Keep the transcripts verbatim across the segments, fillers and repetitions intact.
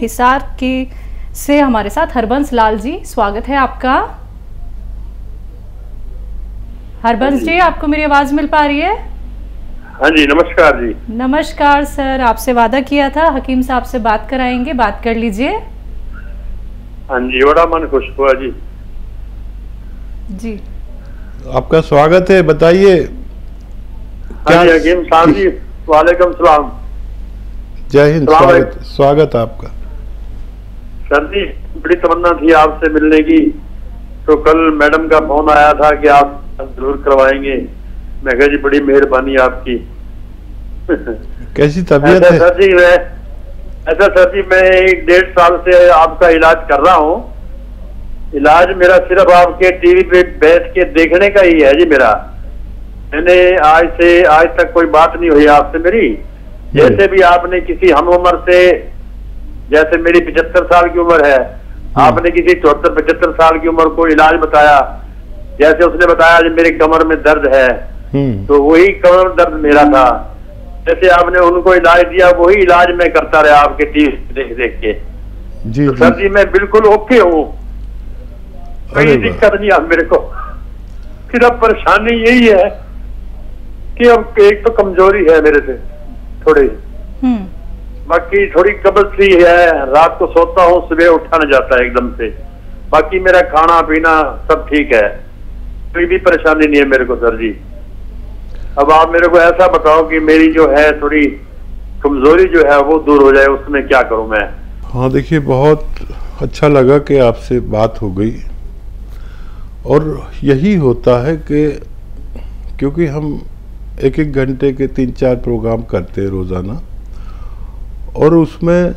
हिसार के से हमारे साथ हरबंस लाल जी, स्वागत है आपका। हरबंस जी, आपको मेरी आवाज मिल पा रही है? हाँ जी, नमस्कार जी। नमस्कार सर, आपसे वादा किया था हकीम साहब से बात कराएंगे, बात कर लीजिए। हाँ जी, बड़ा मन खुश हुआ जी। जी, आपका स्वागत है, बताइए। हाँ जी हकीम साहब जी, वालेकुम सलाम। जय हिंद, स्वागत स्वागत आपका। सर जी, बड़ी तमन्ना थी आपसे मिलने की, तो कल मैडम का फोन आया था कि आप जरूर करवाएंगे। मैं कहा जी बड़ी मेहरबानी आपकी। कैसी तबीयत है? सर जी मैं ऐसा सर जी मैं एक डेढ़ साल से आपका इलाज कर रहा हूँ। इलाज मेरा सिर्फ आपके टीवी पे बैठ के देखने का ही है जी मेरा। मैंने आज से आज तक कोई बात नहीं हुई आपसे मेरी। जैसे भी आपने किसी हम उम्र से, जैसे मेरी पचहत्तर साल की उम्र है, आपने किसी चौहत्तर पचहत्तर साल की उम्र को इलाज बताया, जैसे उसने बताया जी मेरी कमर में दर्द है, तो वही कमर में दर्द मेरा था। जैसे आपने उनको इलाज दिया वही इलाज मैं करता रहा आपके टीवी देख देख के। जी, तो सर जी मैं बिल्कुल ओके हूँ, कोई दिक्कत नहीं अब मेरे को। सिर्फ परेशानी यही है कि अब एक तो कमजोरी है मेरे से थोड़ी, बाकी थोड़ी कब्ज सी है, रात को सोता हूँ सुबह उठा न जाता है एकदम से। बाकी मेरा खाना पीना सब ठीक है, कोई भी परेशानी नहीं है मेरे को सर जी। अब आप मेरे को ऐसा बताओ कि मेरी जो है थोड़ी कमजोरी जो है वो दूर हो जाए, उसमें क्या करूं मैं? हाँ देखिए, बहुत अच्छा लगा कि आपसे बात हो गई। और यही होता है कि क्योंकि हम एक एक घंटे के तीन चार प्रोग्राम करते हैं रोज़ाना, और उसमें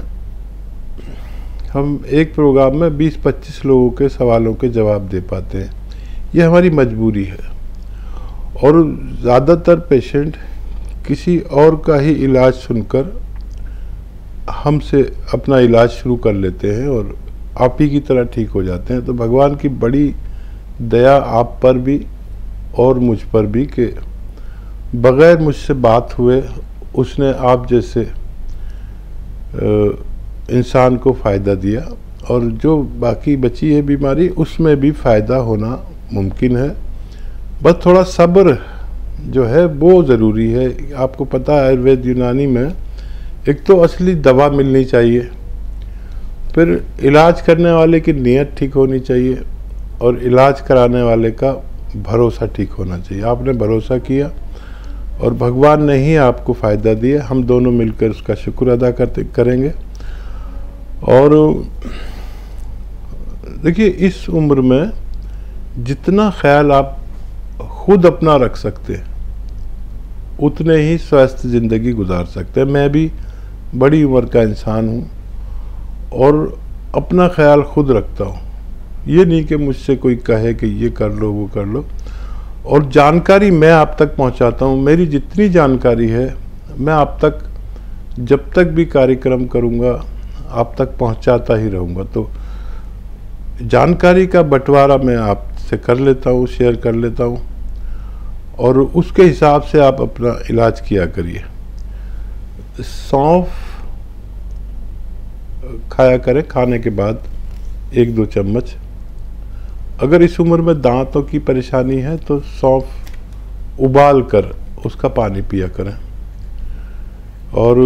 हम एक प्रोग्राम में बीस पच्चीस लोगों के सवालों के जवाब दे पाते हैं। ये हमारी मजबूरी है। और ज़्यादातर पेशेंट किसी और का ही इलाज सुनकर हमसे अपना इलाज शुरू कर लेते हैं और आप ही की तरह ठीक हो जाते हैं। तो भगवान की बड़ी दया आप पर भी और मुझ पर भी कि बग़ैर मुझसे बात हुए उसने आप जैसे इंसान को फ़ायदा दिया, और जो बाकी बची है बीमारी उसमें भी फ़ायदा होना मुमकिन है। बस थोड़ा सब्र जो है वो ज़रूरी है। आपको पता है आयुर्वेद यूनानी में एक तो असली दवा मिलनी चाहिए, फिर इलाज करने वाले की नीयत ठीक होनी चाहिए, और इलाज कराने वाले का भरोसा ठीक होना चाहिए। आपने भरोसा किया और भगवान ने ही आपको फ़ायदा दिया। हम दोनों मिलकर उसका शुक्र अदा करते करेंगे। और देखिए, इस उम्र में जितना ख्याल आप खुद अपना रख सकते हैं उतने ही स्वस्थ ज़िंदगी गुजार सकते हैं। मैं भी बड़ी उम्र का इंसान हूँ और अपना ख्याल खुद रखता हूँ। ये नहीं कि मुझसे कोई कहे कि ये कर लो वो कर लो। और जानकारी मैं आप तक पहुँचाता हूँ। मेरी जितनी जानकारी है मैं आप तक जब तक भी कार्यक्रम करूँगा आप तक पहुँचाता ही रहूँगा। तो जानकारी का बंटवारा मैं आपसे कर लेता हूँ, शेयर कर लेता हूँ, और उसके हिसाब से आप अपना इलाज किया करिए। सौंफ खाया करें खाने के बाद एक दो चम्मच। अगर इस उम्र में दांतों की परेशानी है तो सौंफ उबाल कर उसका पानी पिया करें। और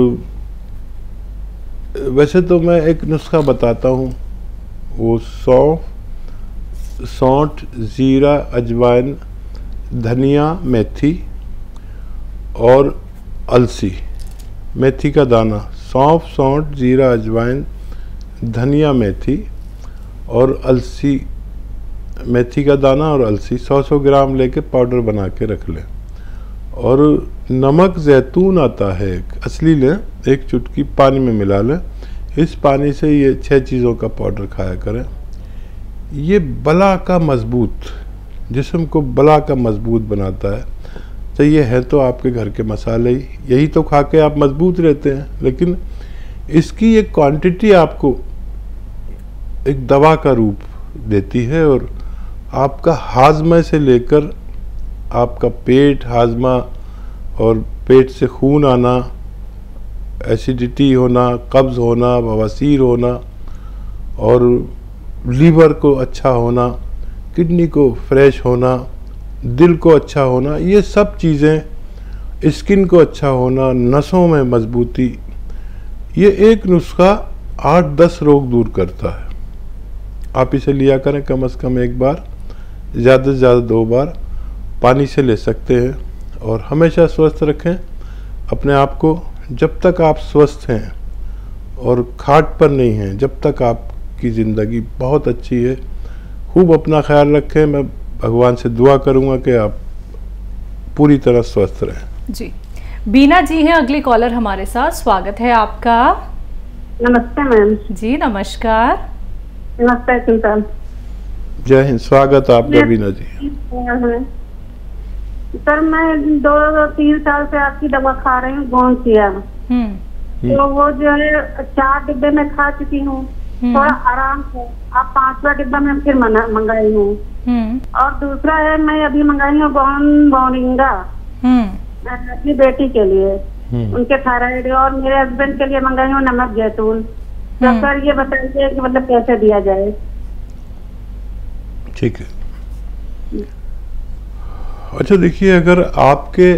वैसे तो मैं एक नुस्खा बताता हूँ, वो सौंफ, सौंठ, ज़ीरा, अजवाइन, धनिया, मेथी और अलसी, मेथी का दाना, सौंफ, सौंठ, ज़ीरा, अजवाइन, धनिया, मेथी और अलसी, मेथी का दाना और अलसी सौ सौ ग्राम लेके पाउडर बना के रख लें। और नमक जैतून आता है असली लें, एक चुटकी पानी में मिला लें। इस पानी से ये छह चीज़ों का पाउडर खाया करें। ये बला का मजबूत, जिस्म को बला का मजबूत बनाता है। तो ये है तो आपके घर के मसाले ही, यही तो खा के आप मजबूत रहते हैं। लेकिन इसकी एक क्वांटिटी आपको एक दवा का रूप देती है, और आपका हाजमा से लेकर आपका पेट, हाजमा और पेट से खून आना, एसिडिटी होना, कब्ज़ होना, बवासीर होना और लीवर को अच्छा होना, किडनी को फ्रेश होना, दिल को अच्छा होना, ये सब चीज़ें, स्किन को अच्छा होना, नसों में मजबूती, ये एक नुस्खा आठ दस रोग दूर करता है। आप इसे लिया करें कम से कम एक बार, ज़्यादा से ज़्यादा दो बार, पानी से ले सकते हैं। और हमेशा स्वस्थ रखें अपने आप को। जब तक आप स्वस्थ हैं और खाट पर नहीं हैं, जब तक आपकी ज़िंदगी बहुत अच्छी है। खूब अपना ख्याल रखें। मैं भगवान से दुआ करूंगा कि आप पूरी तरह स्वस्थ रहें। जी, बीना जी हैं अगली कॉलर हमारे साथ, स्वागत है आपका। नमस्ते मैम। जी नमस्कार। नमस्ते सुल्तान। जय हिंद, स्वागत आपका बीना जी। सर मैं दो तीन साल से आपकी दवा खा रही हूँ, गोंसिया। तो वो जो है चार डिब्बे में खा चुकी हूँ, थोड़ा आराम है। अब पांचवा डिब्बा में फिर मंगाई हूँ। और दूसरा है मैं अभी मंगाई हूँ गौन मोरिंगा अपनी बेटी के लिए, उनके थायराइड, और मेरे हस्बैंड के लिए मंगाई हूँ नमक जैतून। तो सर ये बताइए कि मतलब कैसे दिया जाए। ठीक है। अच्छा देखिए, अगर आपके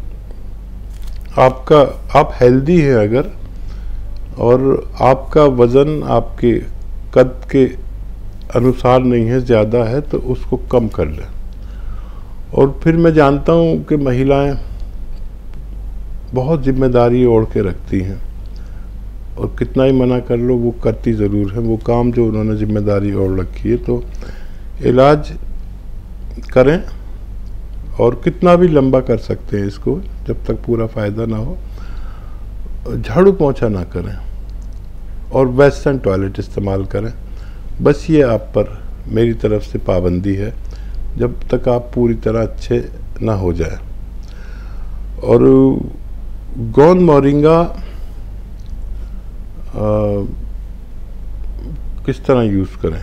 आपका आप हेल्दी हैं अगर, और आपका वज़न आपके कद के अनुसार नहीं है, ज़्यादा है, तो उसको कम कर लें। और फिर मैं जानता हूँ कि महिलाएं बहुत जिम्मेदारी ओढ़ के रखती हैं, और कितना ही मना कर लो वो करती ज़रूर है वो काम जो उन्होंने जिम्मेदारी ओढ़ रखी है। तो इलाज करें, और कितना भी लंबा कर सकते हैं इसको, जब तक पूरा फ़ायदा ना हो। झाड़ू पोंछा ना करें, और वेस्टर्न टॉयलेट इस्तेमाल करें। बस ये आप पर मेरी तरफ से पाबंदी है, जब तक आप पूरी तरह अच्छे ना हो जाए। और गोंद मोरिंगा आ, किस तरह यूज़ करें,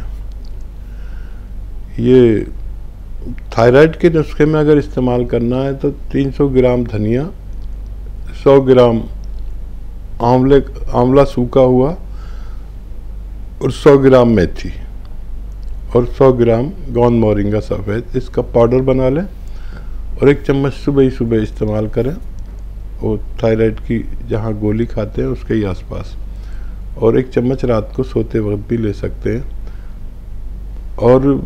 ये थायराइड के नुस्खे में अगर इस्तेमाल करना है तो तीन सौ ग्राम धनिया, सौ ग्राम आंवले आंवला सूखा हुआ, और सौ ग्राम मेथी, और सौ ग्राम गोंद मोरिंगा सफ़ेद, इसका पाउडर बना लें। और एक चम्मच सुबह ही सुबह इस्तेमाल करें, वो थायराइड की जहाँ गोली खाते हैं उसके ही आसपास। और एक चम्मच रात को सोते वक्त भी ले सकते हैं। और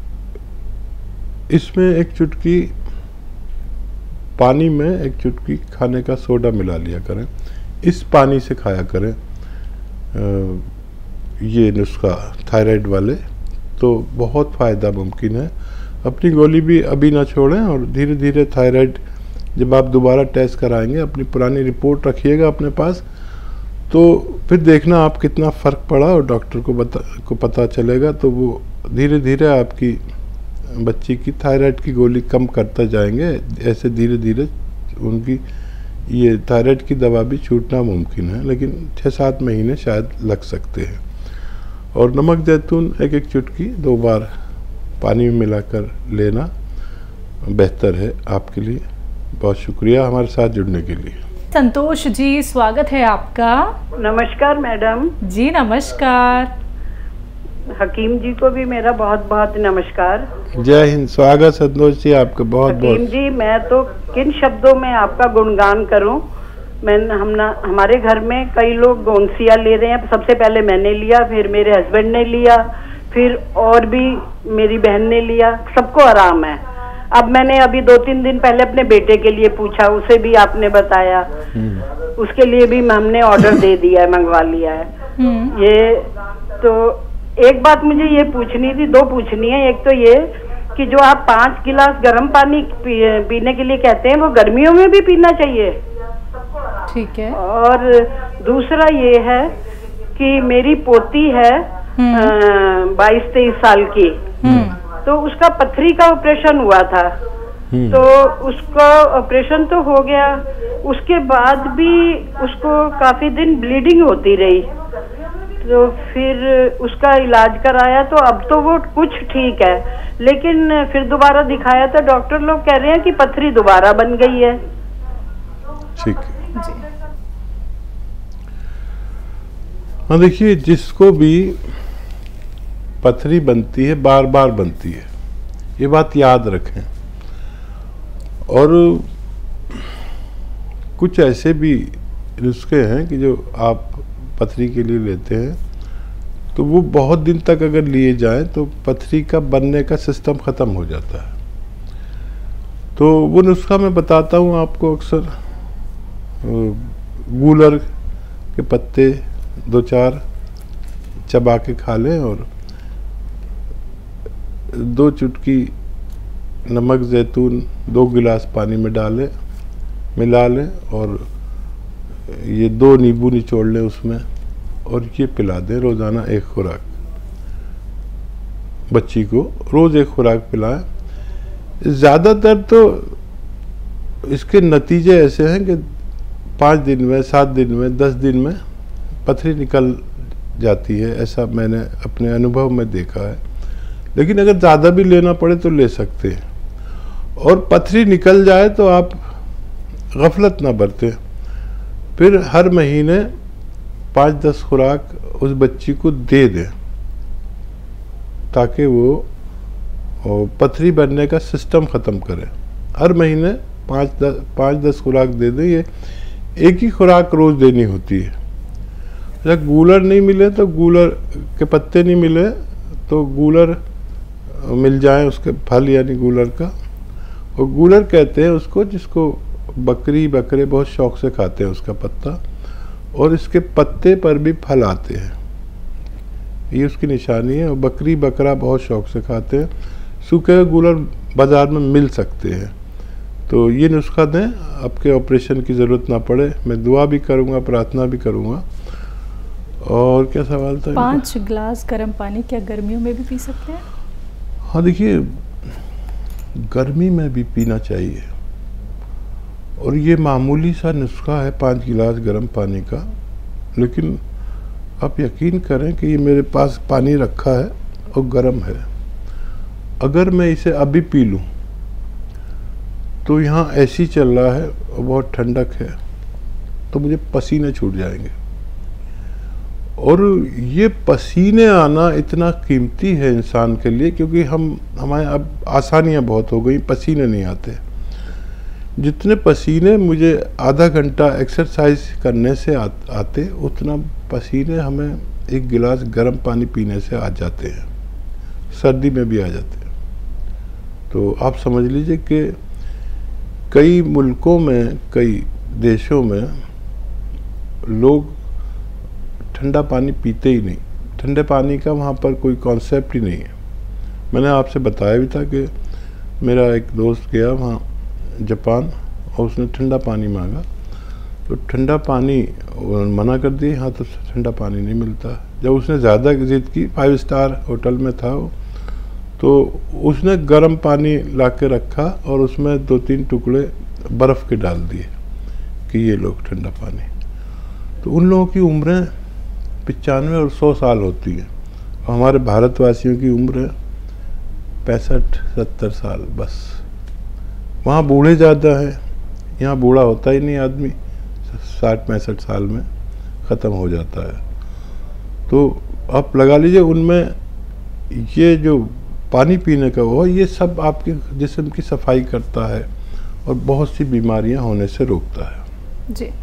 इसमें एक चुटकी पानी में एक चुटकी खाने का सोडा मिला लिया करें, इस पानी से खाया करें ये नुस्खा थायराइड वाले, तो बहुत फ़ायदा मुमकिन है। अपनी गोली भी अभी ना छोड़ें, और धीरे धीरे थायराइड जब आप दोबारा टेस्ट कराएंगे, अपनी पुरानी रिपोर्ट रखिएगा अपने पास, तो फिर देखना आप कितना फ़र्क पड़ा, और डॉक्टर को बता को पता चलेगा। तो वो धीरे धीरे आपकी बच्ची की थायराइड की गोली कम करता जाएंगे। ऐसे धीरे धीरे उनकी ये थायराइड की दवा भी छूटना मुमकिन है, लेकिन छः सात महीने शायद लग सकते हैं। और नमक जैतून एक एक चुटकी दो बार पानी में मिलाकर लेना बेहतर है आपके लिए। बहुत शुक्रिया हमारे साथ जुड़ने के लिए। संतोष जी, स्वागत है आपका। नमस्कार मैडम। जी नमस्कार। हकीम जी को भी मेरा बहुत बहुत नमस्कार। जय हिंद, स्वागत संतोष जी आपका बहुत बहुत। हकीम जी, मैं तो किन शब्दों में आपका गुणगान करूं। मैं हम ना हमारे घर में कई लोग गोंसिया ले रहे हैं। सबसे पहले मैंने लिया, फिर मेरे हस्बैंड ने लिया, फिर और भी मेरी बहन ने लिया, सबको आराम है। अब मैंने अभी दो तीन दिन पहले अपने बेटे के लिए पूछा, उसे भी आपने बताया, उसके लिए भी हमने ऑर्डर दे दिया है, मंगवा लिया है। ये तो एक बात मुझे ये पूछनी थी, दो पूछनी है। एक तो ये कि जो आप पांच गिलास गर्म पानी पी, पीने के लिए कहते हैं, वो गर्मियों में भी पीना चाहिए? ठीक है। और दूसरा ये है कि मेरी पोती है बाईस तेईस साल की, तो उसका पथरी का ऑपरेशन हुआ था, तो उसका ऑपरेशन तो हो गया, उसके बाद भी उसको काफी दिन ब्लीडिंग होती रही। तो फिर उसका इलाज कराया, तो अब तो वो कुछ ठीक है, लेकिन फिर दोबारा दिखाया तो डॉक्टर लोग कह रहे हैं कि पथरी दोबारा बन गई है। ठीक है। हाँ देखिए, जिसको भी पथरी बनती है बार बार बनती है, ये बात याद रखें। और कुछ ऐसे भी नुस्खे हैं कि जो आप पथरी के लिए लेते हैं तो वो बहुत दिन तक अगर लिए जाएं तो पथरी का बनने का सिस्टम ख़त्म हो जाता है। तो वो नुस्खा मैं बताता हूँ आपको अक्सर। गूलर के पत्ते दो चार चबा के खा लें और दो चुटकी नमक जैतून दो गिलास पानी में डालें, मिला लें और ये दो नींबू निचोड़ लें उसमें और ये पिला दें रोज़ाना एक खुराक। बच्ची को रोज़ एक खुराक पिलाएं। ज़्यादातर तो इसके नतीजे ऐसे हैं कि पाँच दिन में, सात दिन में, दस दिन में पथरी निकल जाती है, ऐसा मैंने अपने अनुभव में देखा है। लेकिन अगर ज़्यादा भी लेना पड़े तो ले सकते हैं। और पथरी निकल जाए तो आप गफलत ना बरतें, फिर हर महीने पाँच दस खुराक उस बच्ची को दे दें ताकि वो पथरी बनने का सिस्टम ख़त्म करे। हर महीने पाँच दस पाँच दस खुराक दे दें। ये एक ही खुराक रोज़ देनी होती है। अगर गूलर नहीं मिले तो गूलर के पत्ते नहीं मिले तो गूलर मिल जाए, उसके फल यानी गूलर का। और गूलर कहते हैं उसको जिसको बकरी बकरे बहुत शौक से खाते हैं उसका पत्ता, और इसके पत्ते पर भी फल आते हैं, ये उसकी निशानी है। और बकरी बकरा बहुत शौक से खाते हैं। सूखे हुए गूलर बाज़ार में मिल सकते हैं। तो ये नुस्खा दें, आपके ऑपरेशन की ज़रूरत ना पड़े। मैं दुआ भी करूँगा, प्रार्थना भी करूँगा। और क्या सवाल था? पाँच गिलास गर्म पानी क्या गर्मियों में भी पी सकते हैं? हाँ देखिए, गर्मी में भी पीना चाहिए और ये मामूली सा नुस्खा है पाँच गिलास गर्म पानी का। लेकिन आप यकीन करें कि ये मेरे पास पानी रखा है और गर्म है। अगर मैं इसे अभी पी लूँ तो यहाँ एसी चल रहा है और बहुत ठंडक है तो मुझे पसीने छूट जाएंगे। और ये पसीने आना इतना कीमती है इंसान के लिए, क्योंकि हम हमारे अब आसानियाँ बहुत हो गई, पसीने नहीं आते। जितने पसीने मुझे आधा घंटा एक्सरसाइज करने से आ, आते उतना पसीने हमें एक गिलास गर्म पानी पीने से आ जाते हैं, सर्दी में भी आ जाते हैं। तो आप समझ लीजिए कि कई मुल्कों में, कई देशों में लोग ठंडा पानी पीते ही नहीं। ठंडे पानी का वहाँ पर कोई कॉन्सेप्ट ही नहीं है। मैंने आपसे बताया भी था कि मेरा एक दोस्त गया वहाँ जापान और उसने ठंडा पानी मांगा तो ठंडा पानी मना कर दिए, यहाँ तो ठंडा पानी नहीं मिलता। जब उसने ज़्यादा ज़िद की, फाइव स्टार होटल में था वो, तो उसने गर्म पानी ला के रखा और उसमें दो तीन टुकड़े बर्फ़ के डाल दिए कि ये लोग ठंडा पानी। तो उन लोगों की उम्रें पचानवे और सौ साल होती है और हमारे भारतवासियों की उम्र पैंसठ सत्तर साल बस। वहाँ बूढ़े ज़्यादा हैं, यहाँ बूढ़ा होता ही नहीं आदमी, साठ पैंसठ साल में ख़त्म हो जाता है। तो आप लगा लीजिए उनमें ये जो पानी पीने का वो, ये सब आपके जिस्म की सफाई करता है और बहुत सी बीमारियाँ होने से रोकता है। जी।